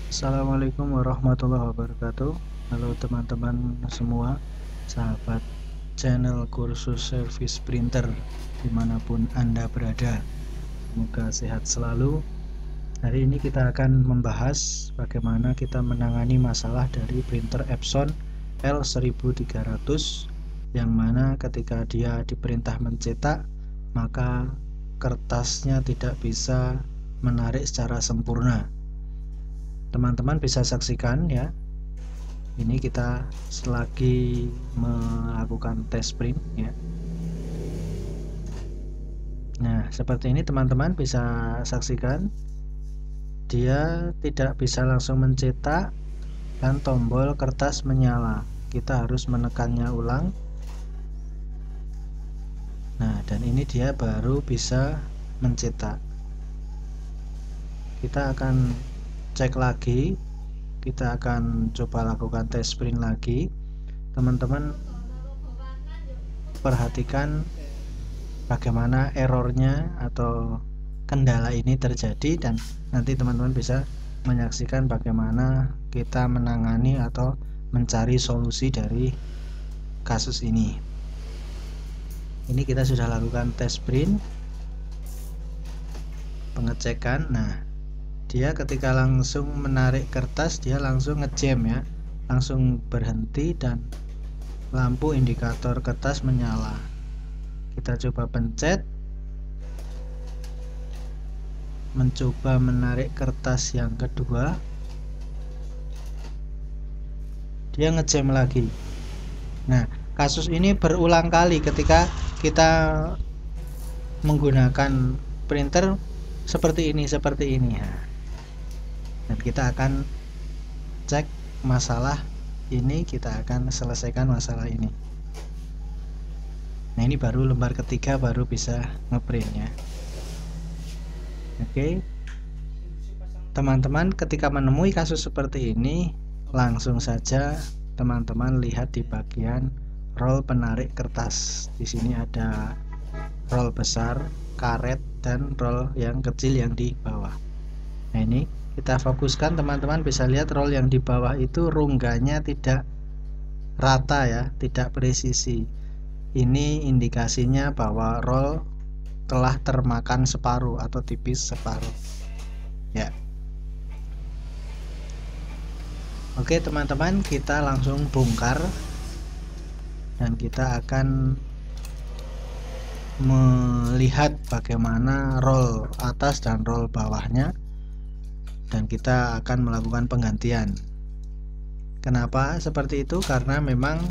Assalamualaikum warahmatullahi wabarakatuh. Halo teman-teman semua, sahabat channel kursus servis printer dimanapun Anda berada. Semoga sehat selalu. Hari ini kita akan membahas bagaimana kita menangani masalah dari printer Epson L1300 yang mana ketika dia diperintah mencetak, maka kertasnya tidak bisa menarik secara sempurna. Teman-teman bisa saksikan ya, ini kita selagi melakukan tes print ya. Nah, seperti ini teman-teman bisa saksikan, dia tidak bisa langsung mencetak dan tombol kertas menyala, kita harus menekannya ulang. Nah, dan ini dia baru bisa mencetak. Kita akan cek lagi, kita akan coba lakukan tes print lagi. Teman-teman perhatikan bagaimana errornya atau kendala ini terjadi, dan nanti teman-teman bisa menyaksikan bagaimana kita menangani atau mencari solusi dari kasus ini. Ini kita sudah lakukan tes print, pengecekan. Nah, dia ketika langsung menarik kertas, dia langsung ngejam ya, langsung berhenti dan lampu indikator kertas menyala. Kita coba pencet, mencoba menarik kertas yang kedua, dia ngejam lagi. Nah, kasus ini berulang kali ketika kita menggunakan printer seperti ini nah, dan kita akan cek masalah ini, kita akan selesaikan masalah ini. Nah, ini baru lembar ketiga baru bisa ngeprint ya. Oke, teman-teman ketika menemui kasus seperti ini, langsung saja teman-teman lihat di bagian roll penarik kertas. Di sini ada roll besar, karet, dan roll yang kecil yang di bawah. Nah, ini kita fokuskan, teman-teman bisa lihat roll yang di bawah itu rungganya tidak rata ya, tidak presisi. Ini indikasinya bahwa roll telah termakan separuh atau tipis separuh ya. Oke teman-teman, kita langsung bongkar dan kita akan melihat bagaimana roll atas dan roll bawahnya, dan kita akan melakukan penggantian. Kenapa seperti itu? Karena memang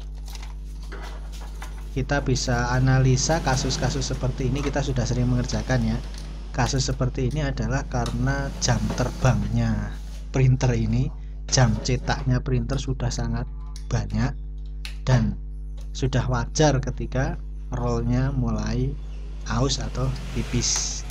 kita bisa analisa kasus-kasus seperti ini, kita sudah sering mengerjakan ya. Kasus seperti ini adalah karena jam terbangnya printer ini, jam cetaknya printer sudah sangat banyak, dan sudah wajar ketika rollnya mulai aus atau tipis.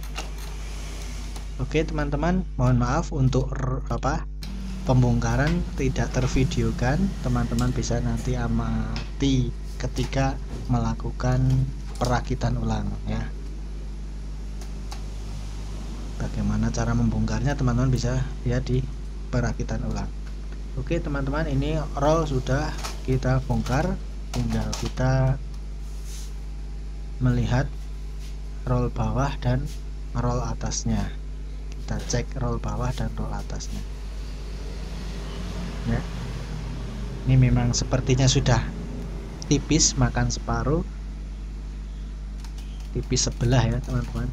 Oke teman-teman, mohon maaf untuk pembongkaran tidak tervideokan. Teman-teman bisa nanti amati ketika melakukan perakitan ulang ya. Bagaimana cara membongkarnya teman-teman bisa lihat di perakitan ulang. Oke teman-teman, ini roll sudah kita bongkar, tinggal kita melihat roll bawah dan roll atasnya. Kita cek roll bawah dan roll atasnya ya. Ini memang sepertinya sudah tipis, makan separuh, tipis sebelah ya teman-teman.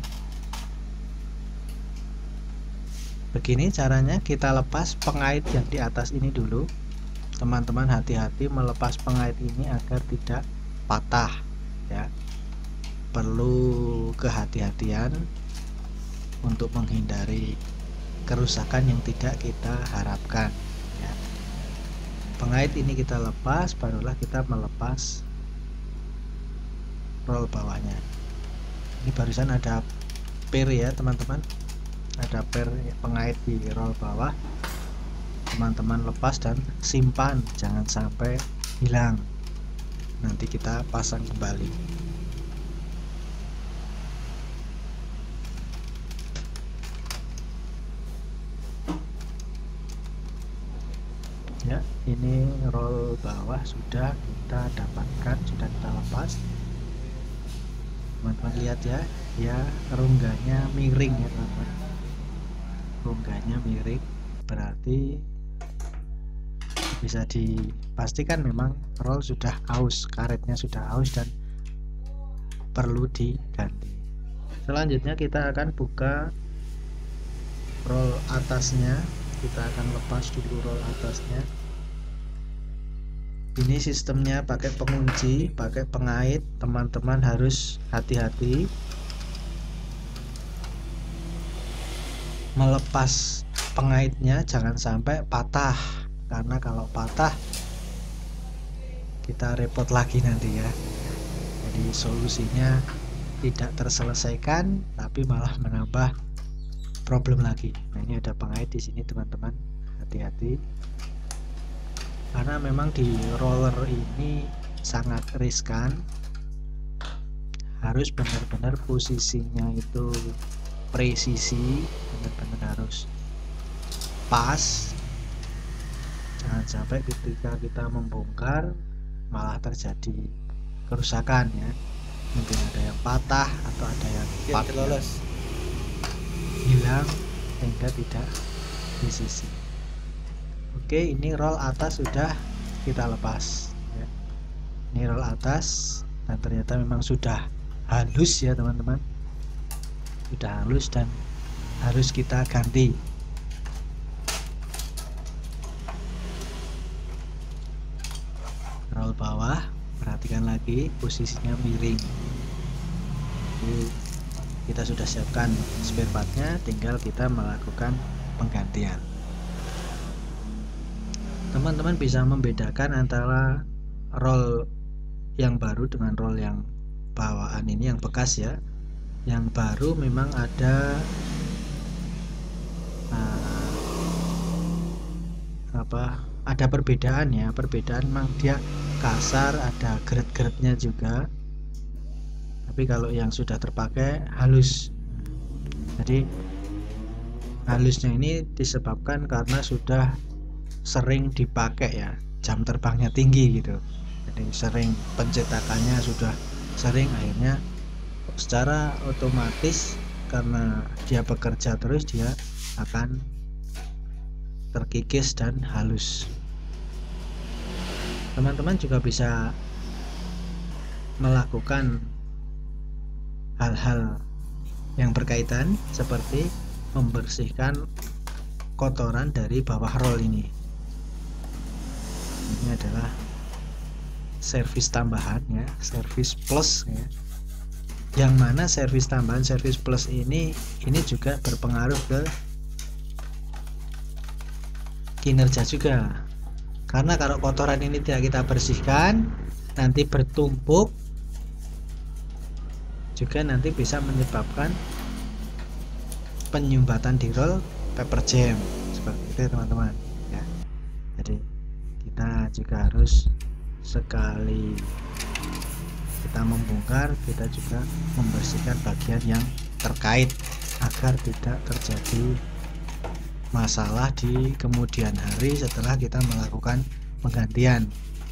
Begini caranya, kita lepas pengait yang di atas ini dulu. Teman-teman hati-hati melepas pengait ini agar tidak patah ya. Perlu kehati-hatian untuk menghindari kerusakan yang tidak kita harapkan ya. Pengait ini kita lepas, barulah kita melepas roll bawahnya. Ini barusan ada per ya teman-teman, ada per pengait di roll bawah. Teman-teman lepas dan simpan, jangan sampai hilang, nanti kita pasang kembali. ini roll bawah sudah kita dapatkan, sudah kita lepas. Teman-teman lihat ya, dia rungganya miring ya teman-teman, rungganya miring, berarti bisa dipastikan memang roll sudah aus, karetnya sudah aus dan perlu diganti. Selanjutnya kita akan buka roll atasnya, kita akan lepas dulu roll atasnya. Ini sistemnya pakai pengunci, pakai pengait, teman-teman harus hati-hati melepas pengaitnya, jangan sampai patah, karena kalau patah kita repot lagi nanti ya. Jadi solusinya tidak terselesaikan tapi malah menambah problem lagi. Nah, ini ada pengait di sini teman-teman, hati-hati karena memang di roller ini sangat riskan, harus benar-benar posisinya itu presisi, benar-benar harus pas, jangan sampai ketika kita membongkar malah terjadi kerusakan ya, mungkin ada yang patah atau ada yang hilang sehingga tidak presisi. Oke, ini roll atas sudah kita lepas ya. Ini roll atas dan ternyata memang sudah halus ya teman-teman, sudah halus dan harus kita ganti. Roll bawah, perhatikan lagi posisinya miring. Jadi kita sudah siapkan spare partnya, tinggal kita melakukan penggantian. Teman-teman bisa membedakan antara roll yang baru dengan roll yang bawaan ini, yang bekas ya. Yang baru memang ada ada perbedaan ya, perbedaan memang dia kasar, ada geret-geretnya juga. Tapi kalau yang sudah terpakai halus, jadi halusnya ini disebabkan karena sudah sering dipakai ya, jam terbangnya tinggi gitu, jadi sering pencetakannya sudah sering, akhirnya secara otomatis karena dia bekerja terus dia akan terkikis dan halus. Teman-teman juga bisa melakukan hal-hal yang berkaitan seperti membersihkan kotoran dari bawah roll ini. Ini adalah servis tambahan ya, servis plus ya. Yang mana servis tambahan, servis plus ini juga berpengaruh ke kinerja juga. Karena kalau kotoran ini tidak kita bersihkan, nanti bertumpuk juga, nanti bisa menyebabkan penyumbatan di roll paper jam seperti itu teman-teman ya. Jadi kita juga harus sekali kita membongkar, kita juga membersihkan bagian yang terkait agar tidak terjadi masalah di kemudian hari setelah kita melakukan penggantian.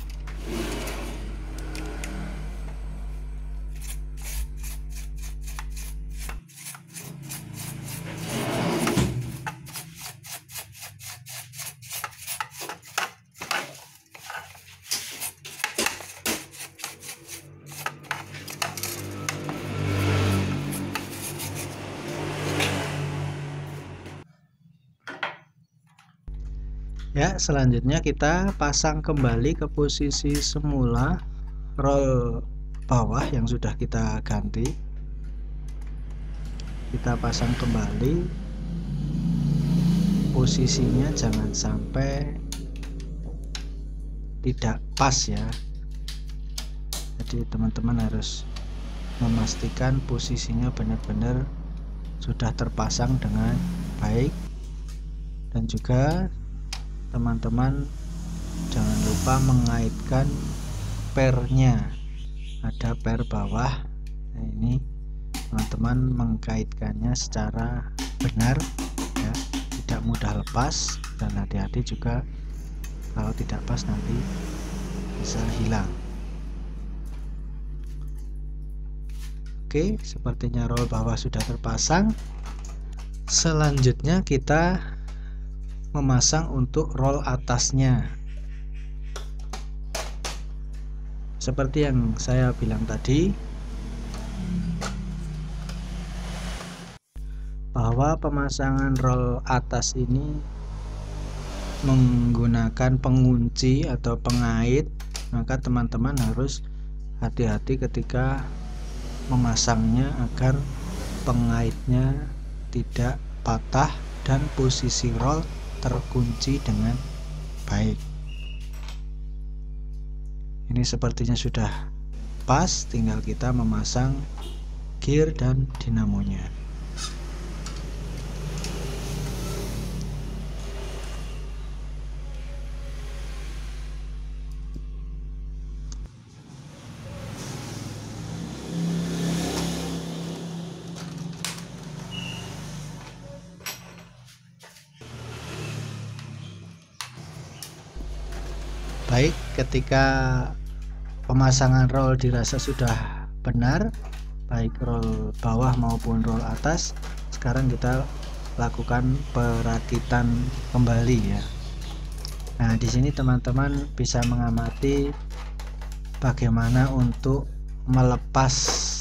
Ya, selanjutnya kita pasang kembali ke posisi semula roll bawah yang sudah kita ganti. Kita pasang kembali posisinya, jangan sampai tidak pas ya. Jadi teman-teman harus memastikan posisinya benar-benar sudah terpasang dengan baik, dan juga teman-teman jangan lupa mengaitkan pernya, ada per bawah. Nah, ini teman-teman mengkaitkannya secara benar ya, tidak mudah lepas, dan hati-hati juga Kalau tidak pas nanti bisa hilang. Oke, sepertinya roll bawah sudah terpasang. Selanjutnya kita memasang untuk roll atasnya. Seperti yang saya bilang tadi, bahwa pemasangan roll atas ini menggunakan pengunci atau pengait, maka teman-teman harus hati-hati ketika memasangnya agar pengaitnya tidak patah dan posisi roll terkunci dengan baik. Ini sepertinya sudah pas, tinggal kita memasang gear dan dinamonya. Baik, ketika pemasangan roll dirasa sudah benar, baik roll bawah maupun roll atas, sekarang kita lakukan perakitan kembali ya. Nah, di sini teman-teman bisa mengamati bagaimana untuk melepas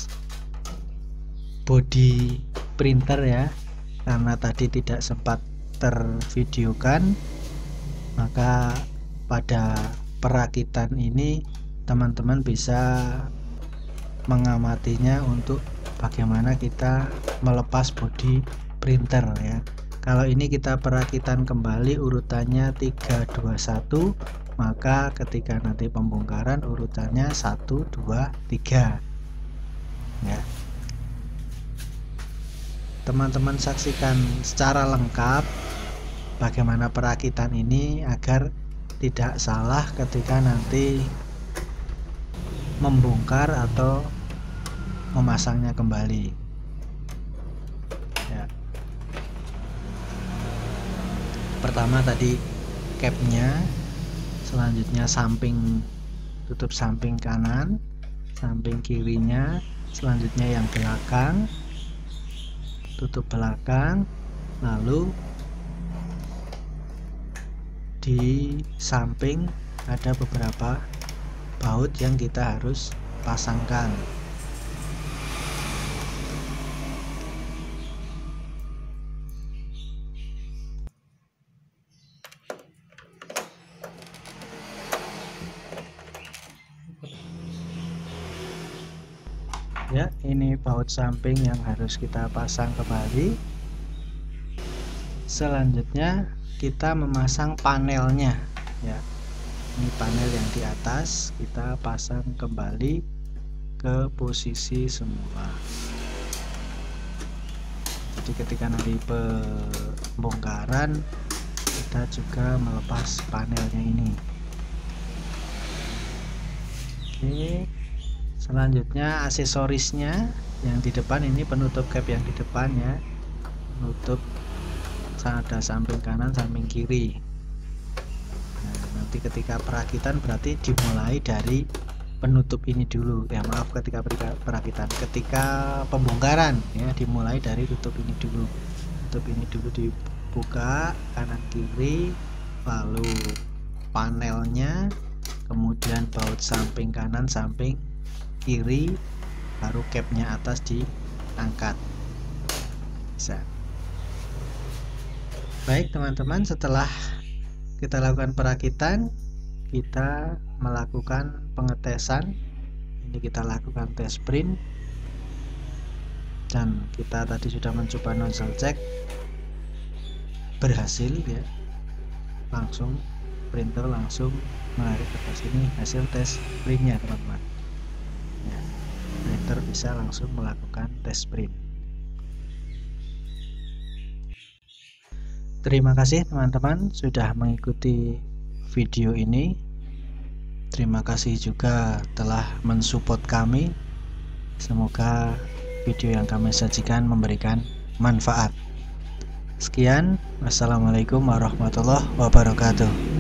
body printer ya, karena tadi tidak sempat tervideokan, maka pada perakitan ini teman-teman bisa mengamatinya untuk bagaimana kita melepas body printer ya. Kalau ini kita perakitan kembali urutannya 321, maka ketika nanti pembongkaran urutannya 1 2 3 ya. Teman-teman saksikan secara lengkap bagaimana perakitan ini agar tidak salah ketika nanti membongkar atau memasangnya kembali ya. Pertama tadi capnya, selanjutnya samping, tutup samping kanan, samping kirinya, selanjutnya yang belakang, tutup belakang, lalu di samping ada beberapa baut yang kita harus pasangkan. Ya, ini baut samping yang harus kita pasang kembali. Selanjutnya kita memasang panelnya ya. Ini panel yang di atas kita pasang kembali ke posisi semula. Jadi ketika nanti pembongkaran kita juga melepas panelnya ini. Oke, selanjutnya aksesorisnya yang di depan ini, penutup cap yang di depan ya, penutup ada samping kanan samping kiri. Nah, nanti ketika perakitan berarti dimulai dari penutup ini dulu ya, maaf, ketika perakitan, ketika pembongkaran ya dimulai dari tutup ini dulu. Tutup ini dulu dibuka kanan kiri, lalu panelnya, kemudian baut samping kanan samping kiri, baru capnya atas diangkat. Bisa. Baik teman-teman, setelah kita lakukan perakitan, kita melakukan pengetesan. Ini kita lakukan tes print, dan kita tadi sudah mencoba nozzle check, berhasil ya, langsung printer langsung menarik ke sini hasil tes printnya teman-teman ya. Printer bisa langsung melakukan tes print. Terima kasih teman-teman sudah mengikuti video ini. Terima kasih juga telah mensupport kami. Semoga video yang kami sajikan memberikan manfaat. Sekian, wassalamualaikum warahmatullahi wabarakatuh.